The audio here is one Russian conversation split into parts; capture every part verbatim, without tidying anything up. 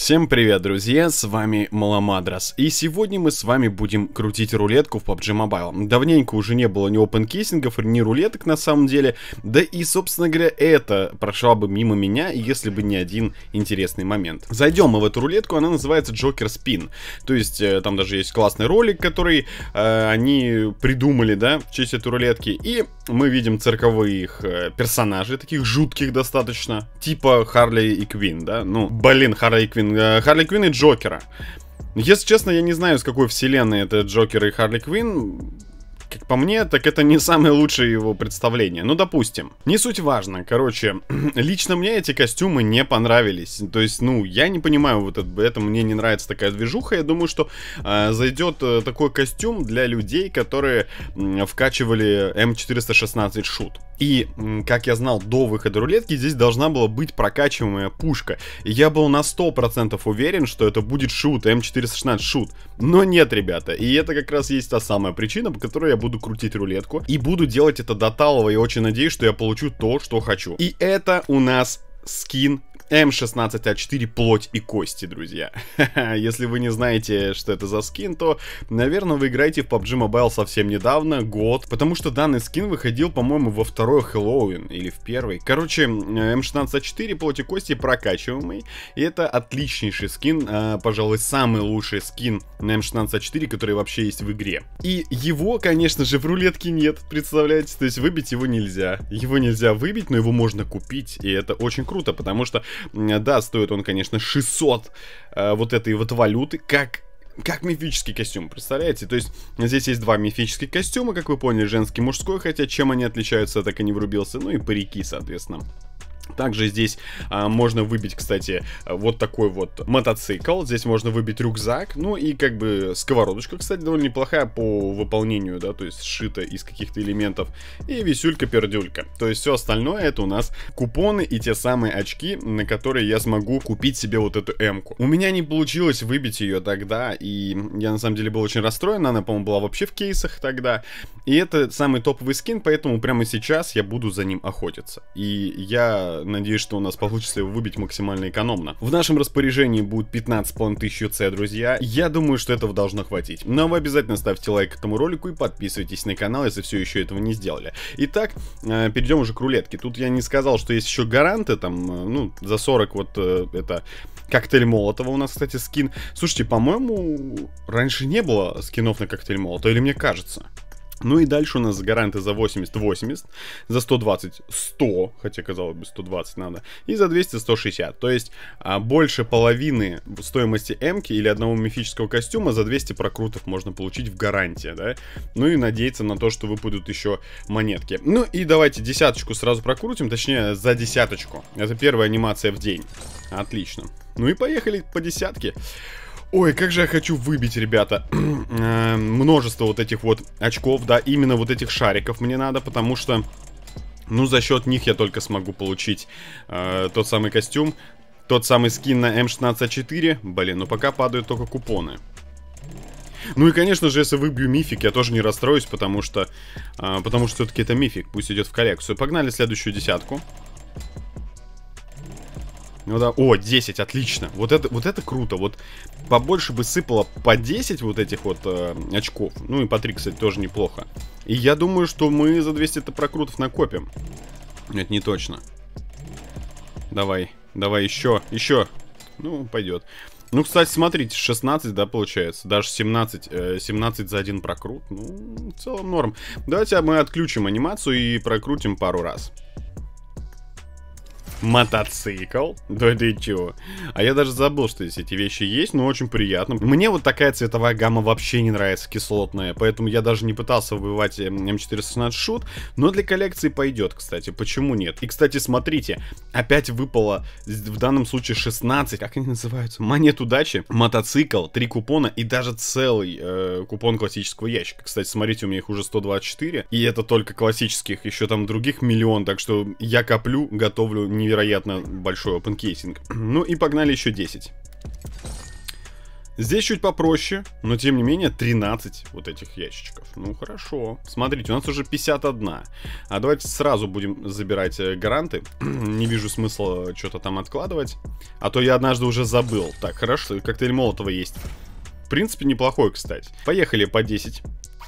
Всем привет, друзья, с вами Маламадрос, и сегодня мы с вами будем крутить рулетку в пабджи Mobile. Давненько уже не было ни опенкейсингов, ни рулеток на самом деле, да и, собственно говоря, это прошло бы мимо меня, если бы не один интересный момент. Зайдем мы в эту рулетку, она называется Joker Spin, то есть там даже есть классный ролик, который э, они придумали, да, в честь этой рулетки, и мы видим цирковых э, персонажей, таких жутких достаточно, типа Харли и Квин, да, ну, блин, Харли и Квин. Харли Квин и Джокера. Если честно, я не знаю, с какой вселенной это Джокер и Харли Квин. Как по мне, так это не самое лучшее его представление. Ну, допустим. Не суть важно. Короче, лично мне эти костюмы не понравились. То есть, ну, я не понимаю, вот это, это мне не нравится такая движуха. Я думаю, что э, зайдет э, такой костюм для людей, которые э, вкачивали эм четыреста шестнадцать шут. И, как я знал, до выхода рулетки здесь должна была быть прокачиваемая пушка. И я был на сто процентов уверен, что это будет шут, эм четыреста шестнадцать шут. Но нет, ребята. И это как раз есть та самая причина, по которой я буду крутить рулетку. И буду делать это до талого. И очень надеюсь, что я получу то, что хочу. И это у нас скин эм шестнадцать а четыре плоть и кости, друзья. Если вы не знаете, что это за скин, то, наверное, вы играете в пабджи Mobile совсем недавно, год. Потому что данный скин выходил, по-моему, во второй Хэллоуин или в первый. Короче, эм шестнадцать а четыре плоть и кости прокачиваемый. И это отличнейший скин, а, пожалуй, самый лучший скин на эм шестнадцать а четыре, который вообще есть в игре. И его, конечно же, в рулетке нет, представляете? То есть выбить его нельзя. Его нельзя выбить, но его можно купить. И это очень круто, потому что да, стоит он, конечно, шестьсот э, вот этой вот валюты, как, как мифический костюм, представляете? То есть здесь есть два мифических костюма, как вы поняли, женский и мужской, хотя чем они отличаются, так и не врубился, ну и парики, соответственно. Также здесь а, можно выбить, кстати, вот такой вот мотоцикл. Здесь можно выбить рюкзак. Ну и как бы сковородочка, кстати, довольно неплохая по выполнению, да, то есть сшита из каких-то элементов. И висюлька-пердюлька. То есть все остальное это у нас купоны и те самые очки, на которые я смогу купить себе вот эту эмку. У меня не получилось выбить ее тогда, и я на самом деле был очень расстроен. Она, по-моему, была вообще в кейсах тогда. И это самый топовый скин, поэтому прямо сейчас я буду за ним охотиться. И я надеюсь, что у нас получится его выбить максимально экономно. В нашем распоряжении будет пятнадцать с половиной тысяч ю си, друзья. Я думаю, что этого должно хватить. Но вы обязательно ставьте лайк этому ролику и подписывайтесь на канал, если все еще этого не сделали. Итак, э, перейдем уже к рулетке. Тут я не сказал, что есть еще гаранты, там, э, ну, за сорок вот э, это... Коктейль Молотова у нас, кстати, скин. Слушайте, по-моему, раньше не было скинов на коктейль Молотова, или мне кажется? Ну и дальше у нас гаранты за восемьдесят восемьдесят, за сто двадцать сто, хотя казалось бы сто двадцать надо, и за двести сто шестьдесят. То есть а, больше половины стоимости эмки или одного мифического костюма за двести прокрутов можно получить в гарантии, да? Ну и надеяться на то, что выпадут еще монетки. Ну и давайте десяточку сразу прокрутим, точнее за десяточку. Это первая анимация в день. Отлично. Ну и поехали по десятке. Ой, как же я хочу выбить, ребята, множество вот этих вот очков, да, именно вот этих шариков мне надо, потому что, ну, за счет них я только смогу получить э, тот самый костюм, тот самый скин на эм шестнадцать а четыре, блин, ну пока падают только купоны. Ну и, конечно же, если выбью мифик, я тоже не расстроюсь, потому что, э, потому что все-таки это мифик, пусть идет в коллекцию. Погнали следующую десятку. Ну да, о, десять, отлично. Вот это, вот это круто. Вот побольше бы сыпало по десять вот этих вот э, очков. Ну и по три, кстати, тоже неплохо. И я думаю, что мы за двести-то прокрутов накопим. Нет, не точно. Давай, давай еще, еще. Ну, пойдет. Ну, кстати, смотрите, шестнадцать, да, получается. Даже семнадцать, э, семнадцать за один прокрут. Ну, в целом норм. Давайте мы отключим анимацию и прокрутим пару раз. Мотоцикл? Да ты чего? А я даже забыл, что здесь эти вещи есть, но очень приятно. Мне вот такая цветовая гамма вообще не нравится, кислотная, поэтому я даже не пытался выбивать эм четыреста шестнадцать шут, но для коллекции пойдет, кстати, почему нет? И, кстати, смотрите, опять выпало в данном случае шестнадцать, как они называются? Монет удачи, мотоцикл, три купона и даже целый э, купон классического ящика. Кстати, смотрите, у меня их уже сто двадцать четыре, и это только классических, еще там других миллион, так что я коплю, готовлю невероятно большой опенкейсинг. Ну и погнали еще десять. Здесь чуть попроще, но тем не менее тринадцать вот этих ящичков. Ну хорошо. Смотрите, у нас уже пятьдесят один. А давайте сразу будем забирать гаранты. Не вижу смысла что-то там откладывать. А то я однажды уже забыл. Так, хорошо, коктейль Молотова есть. В принципе, неплохой, кстати. Поехали по десять.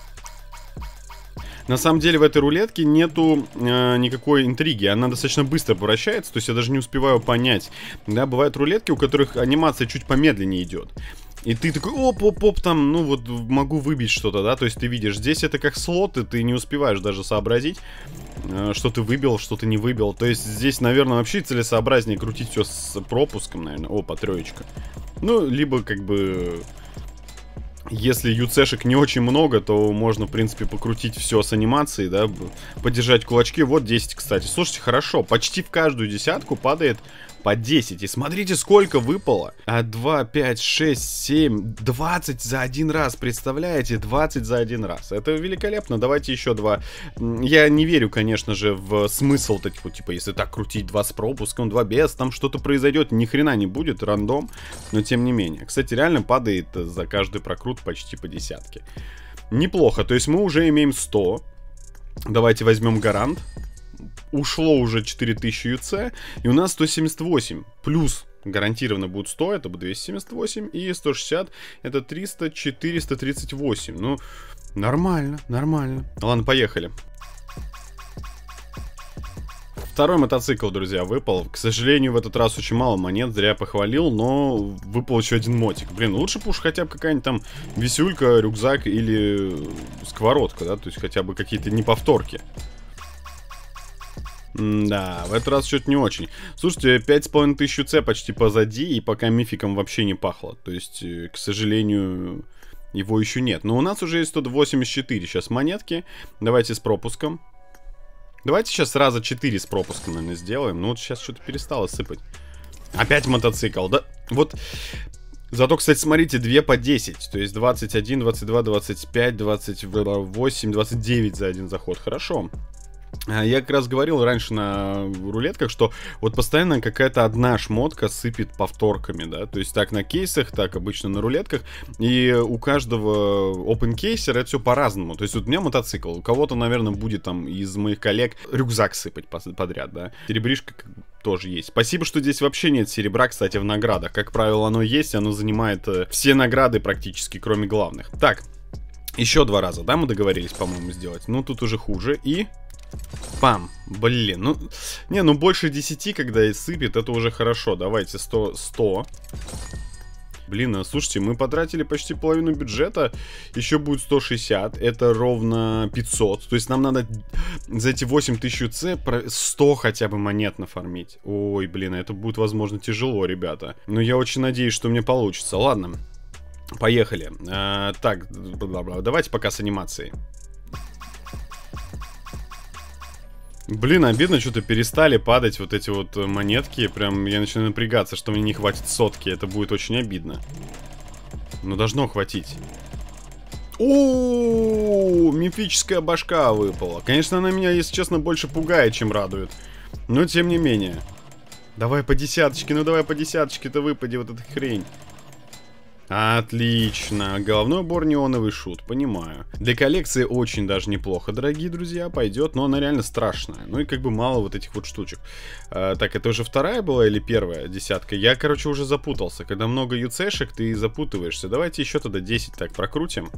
На самом деле в этой рулетке нету э, никакой интриги, она достаточно быстро вращается, то есть я даже не успеваю понять. Да, бывают рулетки, у которых анимация чуть помедленнее идет. И ты такой, оп-оп-оп, там, ну вот могу выбить что-то, да, то есть ты видишь, здесь это как слот, и ты не успеваешь даже сообразить, э, что ты выбил, что ты не выбил. То есть здесь, наверное, вообще целесообразнее крутить все с пропуском, наверное. Опа, троечка. Ну, либо как бы... Если ю-цешек не очень много, то можно, в принципе, покрутить все с анимацией, да, подержать кулачки. Вот десять, кстати. Слушайте, хорошо, почти в каждую десятку падает по десять. И смотрите, сколько выпало. А два, пять, шесть, семь, двадцать за один раз. Представляете? двадцать за один раз. Это великолепно. Давайте еще два. Я не верю, конечно же, в смысл вот этих вот, типа, если так крутить два с пропуском, два без, там что-то произойдет. Ни хрена не будет, рандом. Но тем не менее. Кстати, реально падает за каждый прокрут почти по десятке. Неплохо. То есть мы уже имеем сто. Давайте возьмем гарант. Ушло уже четыре тысячи ю цэ, и у нас сто семьдесят восемь. Плюс гарантированно будет сто, это будет двести семьдесят восемь, и сто шестьдесят, это триста, четыреста тридцать восемь. Ну, нормально, нормально. Ладно, поехали. Второй мотоцикл, друзья, выпал. К сожалению, в этот раз очень мало монет, зря я похвалил, но выпал еще один мотик. Блин, лучше бы уж хотя бы какая-нибудь там висюлька, рюкзак или сковородка, да, то есть хотя бы какие-то неповторки. Да, в этот раз что-то не очень. Слушайте, пять с половиной тысяч ю цэ почти позади, и пока мификом вообще не пахло. То есть, к сожалению, его еще нет. Но у нас уже есть сто восемьдесят четыре сейчас монетки. Давайте с пропуском. Давайте сейчас раза четыре с пропуском, наверное, сделаем. Ну вот сейчас что-то перестало сыпать. Опять мотоцикл, да? Вот... Зато, кстати, смотрите, две по десять. То есть двадцать один, двадцать два, двадцать пять, двадцать восемь, двадцать девять за один заход. Хорошо. Я как раз говорил раньше на рулетках, что вот постоянно какая-то одна шмотка сыпет повторками, да, то есть так на кейсах, так обычно на рулетках, и у каждого опенкейсера это все по-разному, то есть вот у меня мотоцикл, у кого-то, наверное, будет там из моих коллег рюкзак сыпать подряд, да, серебришка тоже есть. Спасибо, что здесь вообще нет серебра, кстати, в наградах, как правило, оно есть, оно занимает все награды практически, кроме главных. Так, еще два раза, да, мы договорились, по-моему, сделать, ну тут уже хуже, и... Пам, блин, ну, не, ну больше десяти, когда и сыпет, это уже хорошо, давайте сто, сто. Блин, а слушайте, мы потратили почти половину бюджета, еще будет сто шестьдесят, это ровно пятьсот, то есть нам надо за эти восемь тысяч ю цэ сто хотя бы монет нафармить. Ой, блин, это будет, возможно, тяжело, ребята, но я очень надеюсь, что мне получится. Ладно, поехали. а, Так, давайте пока с анимацией. Блин, обидно, что-то перестали падать вот эти вот монетки. Прям я начинаю напрягаться, что мне не хватит сотки. Это будет очень обидно. Но должно хватить. О, мифическая башка выпала. Конечно, она меня, если честно, больше пугает, чем радует. Но тем не менее. Давай по десяточке, ну давай по десяточке-то выпади вот эта хрень. Отлично. Головной убор неоновый шут, понимаю. Для коллекции очень даже неплохо, дорогие друзья, пойдет, но она реально страшная. Ну и как бы мало вот этих вот штучек. а, Так, это уже вторая была или первая десятка? Я, короче, уже запутался. Когда много ю цэ-шек, ты запутываешься. Давайте еще тогда десять так прокрутим.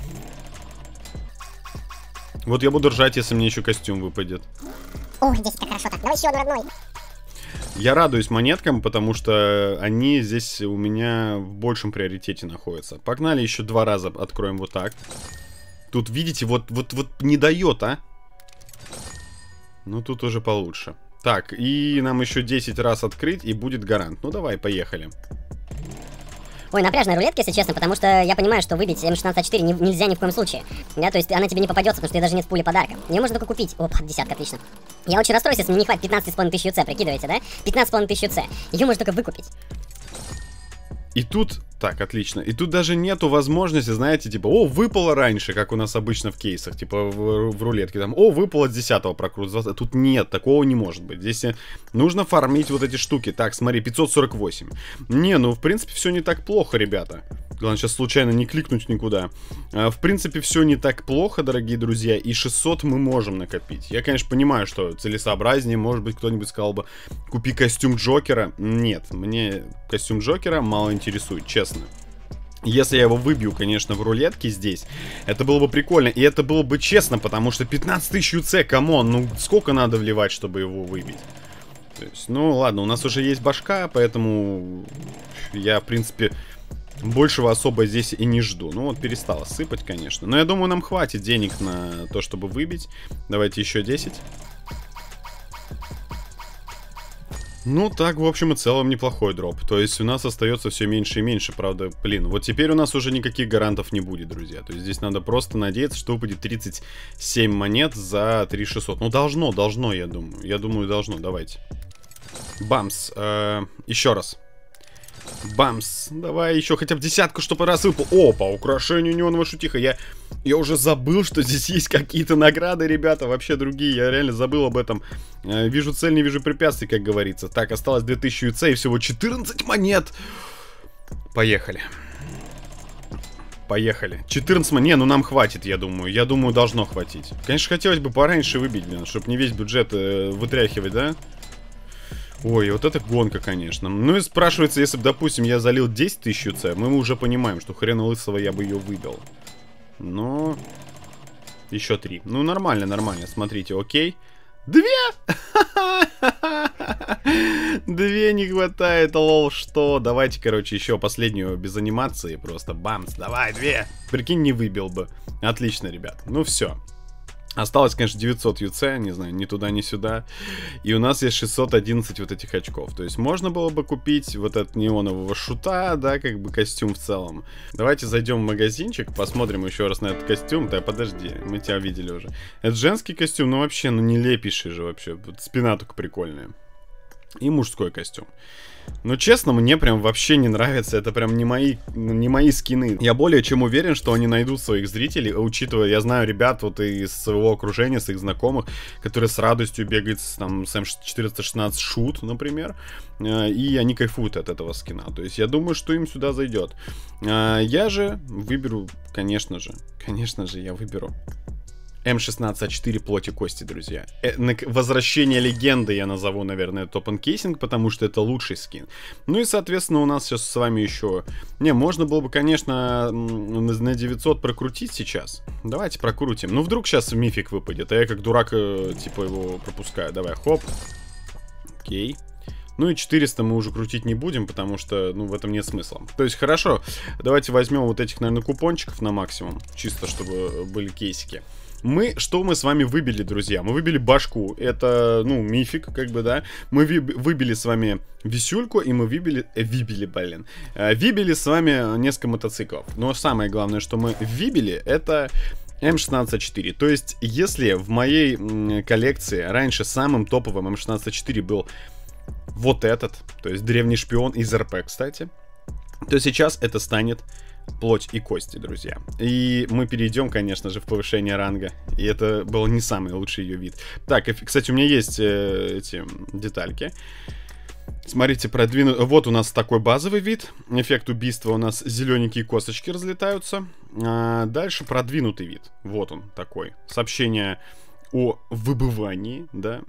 Вот я буду ржать, если мне еще костюм выпадет. О, десять, как хорошо так. Давай еще одну родной. Я радуюсь монеткам, потому что они здесь у меня в большем приоритете находятся. Погнали, еще два раза откроем вот так. Тут, видите, вот, вот, вот не дает, а? Ну, тут уже получше. Так, и нам еще десять раз открыть, и будет гарант. Ну, давай, поехали. Ой, напряжная рулетка, если честно, потому что я понимаю, что выбить эм шестнадцать а четыре не, нельзя ни в коем случае. Да, то есть она тебе не попадется, потому что даже нет пули подарка. Ее можно только купить. Опа, десятка, отлично. Я очень расстроюсь, если мне не хватит пятнадцать с половиной тысяч ю цэ, прикидываете, да? пятнадцать с половиной тысяч ю цэ. Ее можно только выкупить. И тут Так, отлично. И тут даже нету возможности, знаете, типа, о, выпало раньше, как у нас обычно в кейсах, типа в, в рулетке, там, о, выпало с десятого прокрут. Тут нет, такого не может быть. Здесь нужно фармить вот эти штуки. Так, смотри, пятьсот сорок восемь. Не, ну, в принципе, все не так плохо, ребята. Главное, сейчас случайно не кликнуть никуда. В принципе, все не так плохо, дорогие друзья, и шестьсот мы можем накопить. Я, конечно, понимаю, что целесообразнее, может быть, кто-нибудь сказал бы, купи костюм Джокера. Нет, мне костюм Джокера мало интересует, честно. Если я его выбью, конечно, в рулетке здесь, это было бы прикольно. И это было бы честно, потому что пятнадцать тысяч ю си, камон, ну сколько надо вливать, чтобы его выбить? То есть, ну ладно, у нас уже есть башка, поэтому я, в принципе, большего особо здесь и не жду. Ну вот перестала сыпать, конечно. Но я думаю, нам хватит денег на то, чтобы выбить. Давайте еще десять. Ну, так, в общем и целом, неплохой дроп. То есть у нас остается все меньше и меньше, правда, блин. Вот теперь у нас уже никаких гарантов не будет, друзья. То есть здесь надо просто надеяться, что выпадет тридцать семь монет за три тысячи шестьсот. Ну, должно, должно, я думаю. Я думаю, должно, давайте. Бамс. Э, еще раз. Бамс. Давай еще хотя бы десятку, чтобы раз выпал. О, по украшению неонового шутиха. Я, я уже забыл, что здесь есть какие-то награды, ребята. Вообще другие. Я реально забыл об этом. Э, вижу цель, не вижу препятствий, как говорится. Так, осталось две тысячи ю си и всего четырнадцать монет. Поехали. Поехали. четырнадцать монет. Не, ну нам хватит, я думаю. Я думаю, должно хватить. Конечно, хотелось бы пораньше выбить, блин, чтобы не весь бюджет э, вытряхивать, да? Ой, вот это гонка, конечно. Ну и спрашивается, если бы, допустим, я залил десять тысяч ю си, мы уже понимаем, что хрена лысого я бы ее выбил. Но... Еще три. Ну, нормально, нормально. Смотрите, окей. Две! Две не хватает, лол, что? Давайте, короче, еще последнюю без анимации. Просто бамс, давай, две. Прикинь, не выбил бы. Отлично, ребят. Ну все. Осталось, конечно, девятьсот ю си, не знаю, ни туда, ни сюда. И у нас есть шестьсот одиннадцать вот этих очков. То есть можно было бы купить вот этот неонового шута, да, как бы костюм в целом. Давайте зайдем в магазинчик, посмотрим еще раз на этот костюм. Да, подожди, мы тебя видели уже. Это женский костюм, ну вообще, ну нелепейший же вообще. Спина только прикольная. И мужской костюм. Но честно, мне прям вообще не нравится. Это прям не мои, не мои скины. Я более чем уверен, что они найдут своих зрителей. Учитывая, я знаю ребят вот из своего окружения, с их знакомых, которые с радостью бегают с, там, с эм четыреста шестнадцать шут, например. И они кайфуют от этого скина. То есть я думаю, что им сюда зайдет. Я же выберу, конечно же, конечно же, я выберу эм шестнадцать а четыре плоти кости, друзья. Э, возвращение легенды я назову, наверное, топ-энкейсинг, потому что это лучший скин. Ну и, соответственно, у нас сейчас с вами еще... Не, можно было бы, конечно, на девятьсот прокрутить сейчас. Давайте прокрутим. Ну, вдруг сейчас мифик выпадет, а я как дурак, типа, его пропускаю. Давай, хоп. Окей. Ну и четыреста мы уже крутить не будем, потому что, ну, в этом нет смысла. То есть, хорошо, давайте возьмем вот этих, наверное, купончиков на максимум, чисто чтобы были кейсики. Мы, что мы с вами выбили, друзья? Мы выбили башку, это, ну, мифик, как бы, да. Мы выбили с вами висюльку, и мы выбили, э, выбили, блин, э, выбили с вами несколько мотоциклов. Но самое главное, что мы выбили, это эм шестнадцать а четыре. То есть, если в моей м, коллекции раньше самым топовым эм шестнадцать а четыре был вот этот, то есть древний шпион из эр пэ, кстати, то сейчас это станет плоть и кости, друзья. И мы перейдем, конечно же, в повышение ранга. И это был не самый лучший ее вид. Так, кстати, у меня есть э, эти детальки. Смотрите, продвину... Вот у нас такой базовый вид. Эффект убийства, у нас зелененькие косточки разлетаются. А дальше продвинутый вид. Вот он такой. Сообщение о выбывании, да.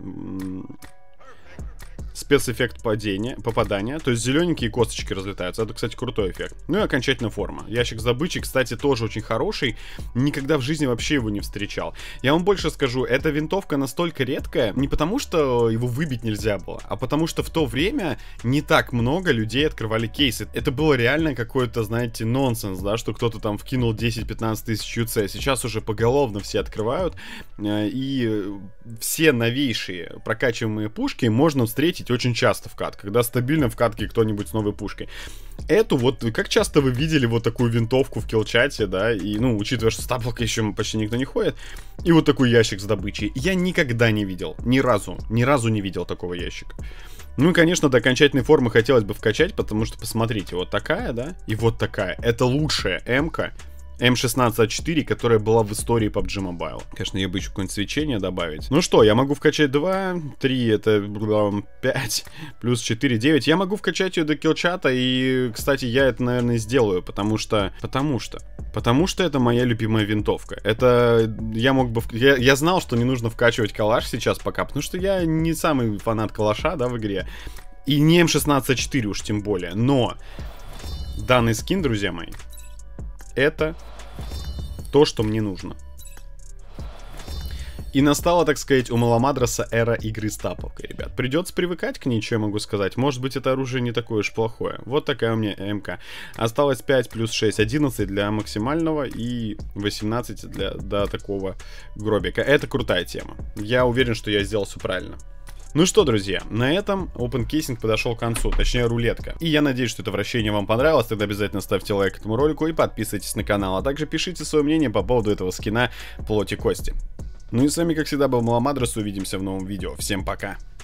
Спецэффект падения, попадания. То есть зелененькие косточки разлетаются. Это, кстати, крутой эффект. Ну и окончательно форма. Ящик с добычей, кстати, тоже очень хороший. Никогда в жизни вообще его не встречал. Я вам больше скажу, эта винтовка настолько редкая, не потому что его выбить нельзя было, а потому что в то время не так много людей открывали кейсы. Это было реально какой-то, знаете, нонсенс, да, что кто-то там вкинул десять-пятнадцать тысяч ю си. Сейчас уже поголовно все открывают. И все новейшие прокачиваемые пушки можно встретить кстати, очень часто в кат, когда стабильно в катке кто-нибудь с новой пушкой. Эту вот, как часто вы видели вот такую винтовку в киллчате, да, и, ну, учитывая, что с таблокой еще почти никто не ходит, и вот такой ящик с добычей. Я никогда не видел, ни разу, ни разу не видел такого ящика. Ну и, конечно, до окончательной формы хотелось бы вкачать, потому что, посмотрите, вот такая, да, и вот такая. Это лучшая М-ка, эм шестнадцать а четыре, которая была в истории пабг Mobile. Конечно, я бы еще какое-нибудь свечение добавить. Ну что, я могу вкачать два, три, это пять, плюс четыре, девять. Я могу вкачать ее до киллчата, и, кстати, я это, наверное, сделаю, потому что... Потому что... Потому что это моя любимая винтовка. Это... Я мог бы... Я, я знал, что не нужно вкачивать калаш сейчас пока, потому что я не самый фанат калаша, да, в игре. И не эм шестнадцать а четыре уж тем более. Но... Данный скин, друзья мои, это то, что мне нужно. И настала, так сказать, у Маламадраса эра игры с таповкой, ребят. Придется привыкать к ней, что я могу сказать. Может быть, это оружие не такое уж плохое. Вот такая у меня МК. Осталось пять плюс шесть, одиннадцать для максимального и восемнадцать для, до такого гробика. Это крутая тема. Я уверен, что я сделал все правильно. Ну что, друзья, на этом опенкейсинг подошел к концу, точнее рулетка. И я надеюсь, что это вращение вам понравилось, тогда обязательно ставьте лайк этому ролику и подписывайтесь на канал, а также пишите свое мнение по поводу этого скина плоти кости. Ну и с вами, как всегда, был Маламадрас, увидимся в новом видео, всем пока!